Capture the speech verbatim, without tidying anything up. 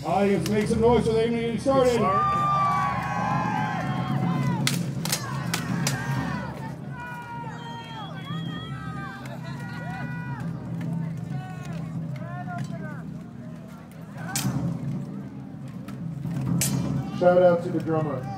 Audience, make some noise so they can get started. Shout out to the drummer.